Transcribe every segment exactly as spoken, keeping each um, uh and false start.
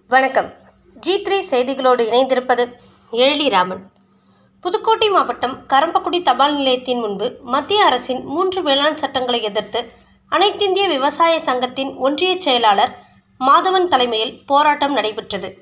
வணக்கம். G three செய்திகளோடு இணைந்திருப்பது எழிலிராமன். புதுக்கோட்டை மாவட்டம் கரம்பக்குடி தபால் நிலையத்தின் முன்பு மத்திய அரசின் மூன்று வேளாண் சட்டங்களை எதிர்த்து அனைத்திந்திய விவசாய சங்கத்தின் ஒன்றிய செயலாளர் மாதவன் தலைமையில் போராட்டம் நடைபெற்றது.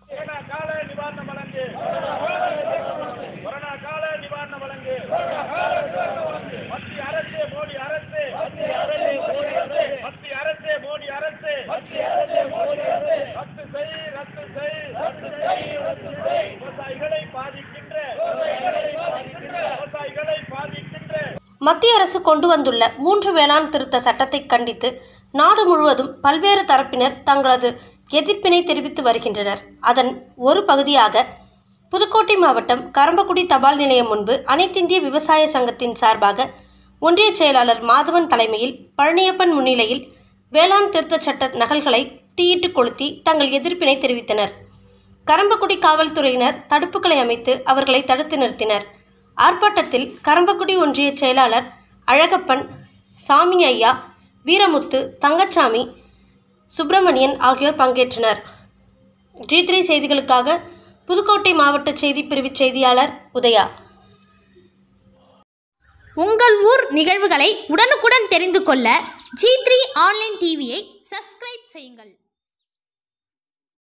மத்திய அரசு கொண்டு வந்துள்ள மூன்று வேளாண் திருத்த சட்டத்தை கண்டித்து நாடு முழுவதும் பல்வேறு தரப்பினர் தங்களது எதிர்ப்பினை தெரிவித்து வருகின்றனர். அதன் ஒரு பகுதியாக புதுக்கோட்டை மாவட்டம் கரம்பக்குடி தபால் நிலையம் முன்பு அனைத்திந்திய விவசாய சங்கத்தின் சார்பாக ஒன்றிய செயலாளர் மாதவன் தலைமையில் பழனியப்பன் முன்னிலையில் வேளாண் திருத்த சட்ட நகல்களை தீயிட்டு கொளுத்தி தங்கள் எதிர்ப்பினை தெரிவித்தனர். கரம்பக்குடி காவல்துறையினர் தடுப்புகளை அமைத்து அவர்களை தடுத்து நிறுத்தினர். ஆர்ப்பாட்டத்தில் கரம்பக்குடி ஒன்றிய செயலாளர் அழகப்பன், சாமி ஐயா, வீரமுத்து, தங்கச்சாமி, சுப்பிரமணியன் ஆகியோர் பங்கேற்றனர். ஜி த்ரீ செய்திகளுக்காக புதுக்கோட்டை மாவட்ட செய்தி பிரிவு செய்தியாளர் உதயா. உங்கள் ஊர் நிகழ்வுகளை உடனுக்குடன் தெரிந்து கொள்ள ஜி த்ரீ ஆன்லைன் டிவியை சப்ஸ்கிரைப் செய்யுங்கள்.